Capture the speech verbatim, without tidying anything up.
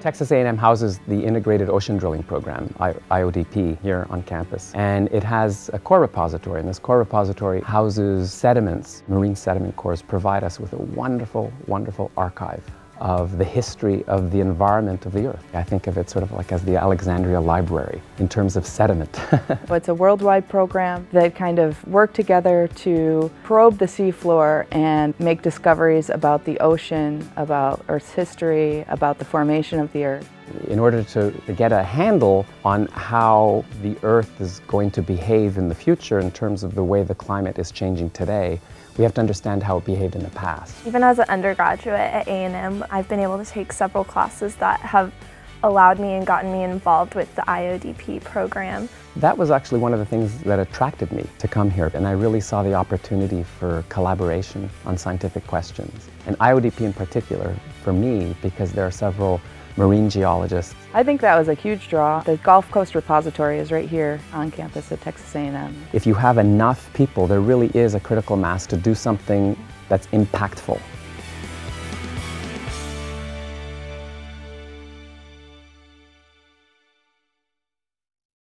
Texas A and M houses the Integrated Ocean Drilling Program, I O D P, here on campus. And it has a core repository, and this core repository houses sediments. Marine sediment cores provide us with a wonderful, wonderful archive of the history of the environment of the Earth. I think of it sort of like as the Alexandria Library in terms of sediment. It's a worldwide program that kind of work together to probe the seafloor and make discoveries about the ocean, about Earth's history, about the formation of the Earth. In order to get a handle on how the Earth is going to behave in the future in terms of the way the climate is changing today, we have to understand how it behaved in the past. Even as an undergraduate at A and M, I've been able to take several classes that have allowed me and gotten me involved with the I O D P program. That was actually one of the things that attracted me to come here, and I really saw the opportunity for collaboration on scientific questions. And I O D P in particular, for me, because there are several marine geologists. I think that was a huge draw. The Gulf Coast Repository is right here on campus at Texas A and M. If you have enough people, there really is a critical mass to do something that's impactful.